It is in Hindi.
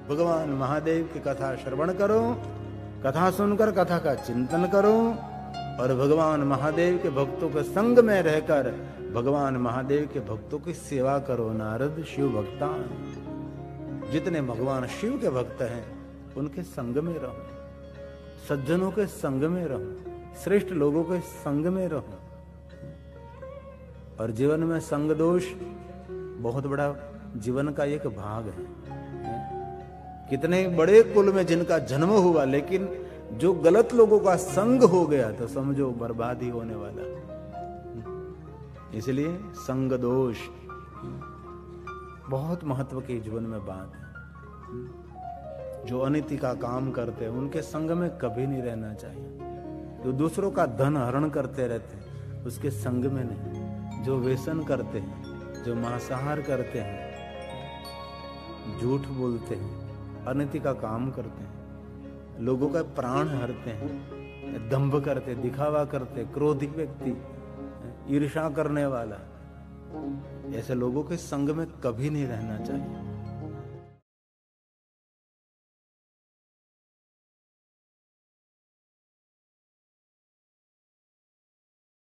भगवान महादेव की कथा श्रवण करो, कथा सुनकर कथा का चिंतन करो और भगवान महादेव के भक्तों के संग में रहकर भगवान महादेव के भक्तों की सेवा करो। नारद शिव भक्तान, जितने भगवान शिव के भक्त हैं उनके संग में रहो, सज्जनों के संग में रहो, श्रेष्ठ लोगों के संग में रहो। और जीवन में संग दोष बहुत बड़ा जीवन का एक भाग है। कितने बड़े कुल में जिनका जन्म हुआ, लेकिन जो गलत लोगों का संग हो गया तो समझो बर्बाद ही होने वाला। इसलिए संग दोष बहुत महत्व की जीवन में बात है। जो अनिति का काम करते हैं उनके संग में कभी नहीं रहना चाहिए। जो दूसरों का धन हरण करते रहते हैं उसके संग में नहीं। जो व्यसन करते हैं, जो मांसाहार करते हैं, झूठ बोलते हैं, अनिति का काम करते हैं, लोगों का प्राण हरते हैं, दंभ करते, दिखावा करते, क्रोधी व्यक्ति, ईर्ष्या करने वाला, ऐसे लोगों के संग में कभी नहीं रहना चाहिए।